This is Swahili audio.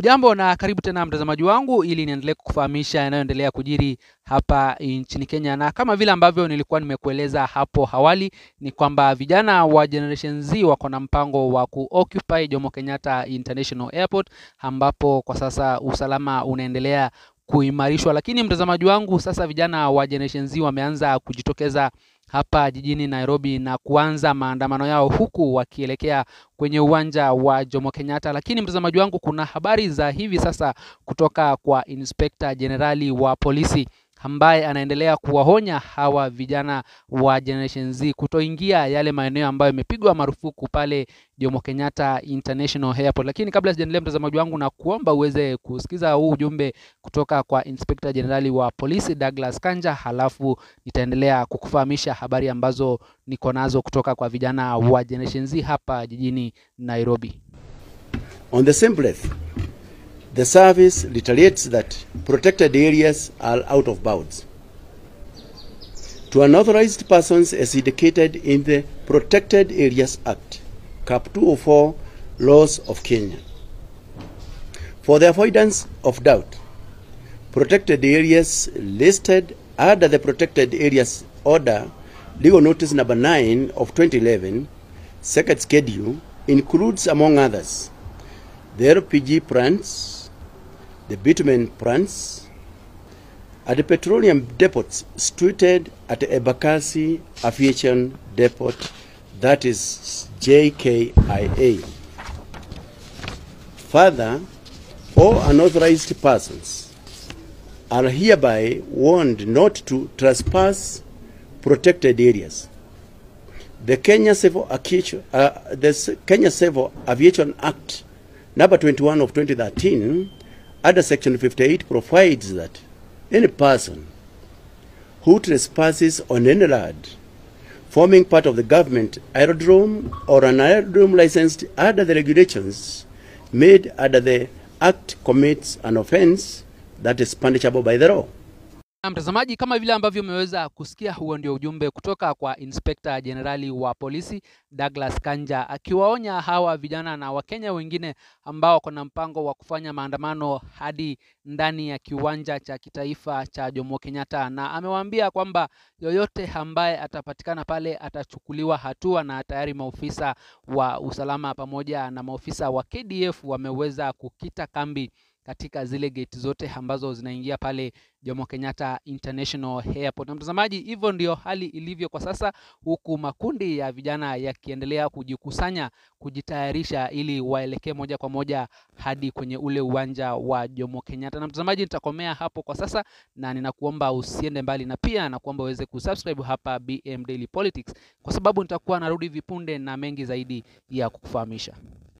Hujambo na karibu tena mtazamaji wangu ili niendelee kukufahamisha yanayoendelea kujiri hapa nchini Kenya. Na kama vile ambavyo nilikuwa nimekueleza hapo awali ni kwamba vijana wa Generation Z wako na mpango wa kuoccupy Jomo Kenyatta International Airport, ambapo kwa sasa usalama unaendelea kuimarishwa. Lakini mtazamaji wangu, sasa vijana wa Generation Z wameanza kujitokeza hapa jijini Nairobi na kuanza maandamano yao huku wakielekea kwenye uwanja wa Jomo Kenyatta. Lakini mtazamaji wangu, kuna habari za hivi sasa kutoka kwa Inspector Generali wa polisi ambaye anaendelea kuwaonya hawa vijana wa Generation Z kutoingia yale maeneo ambayo yamepigwa marufuku pale Jomo Kenyatta International Airport. Lakini kabla sijaendelea mtazamaji wangu, na kuomba uweze kusikiza huu ujumbe kutoka kwa Inspector Generali wa polisi Douglas Kanja, halafu nitaendelea kukufahamisha habari ambazo niko nazo kutoka kwa vijana wa Generation Z hapa jijini Nairobi. On the same breath, the service reiterates that protected areas are out of bounds. To unauthorized persons as indicated in the Protected Areas Act, Cap 204, Laws of Kenya. For the avoidance of doubt, protected areas listed under the Protected Areas Order, Legal Notice number 9 of 2011, second schedule, includes, among others, the LPG plants, the bitumen plants, at the petroleum depots situated at the Embakasi Aviation Depot, that is JKIA. Further, all unauthorized persons are hereby warned not to trespass protected areas. The Kenya Civil Aviation Act number 21 of 2013 under section 58 provides that any person who trespasses on any land forming part of the government aerodrome or an aerodrome licensed under the regulations made under the act commits an offense that is punishable by the law. Mtazamaji, kama vile ambavyo umeweza kusikia, huo ndio ujumbe kutoka kwa Inspector Generali wa polisi Douglas Kanja akiwaonya hawa vijana na Wakenya wengine ambao kuna mpango wa kufanya maandamano hadi ndani ya kiwanja cha kitaifa cha Jomo Kenyatta, na amewaambia kwamba yoyote ambaye atapatikana pale atachukuliwa hatua, na tayari maofisa wa usalama pamoja na maofisa wa KDF wameweza kukita kambi katika zile gate zote ambazo zinaingia pale Jomo Kenyatta International Airport. Na mtazamaji, hivyo ndio hali ilivyo kwa sasa, huku makundi ya vijana yakiendelea kujikusanya kujitayarisha ili waelekee moja kwa moja hadi kwenye ule uwanja wa Jomo Kenyatta. Na mtazamaji, nitakomea hapo kwa sasa na ninakuomba usiende mbali, na pia nakuomba uweze kusubscribe hapa BM Daily Politics, kwa sababu nitakuwa narudi vipunde na mengi zaidi ya kukufahamisha.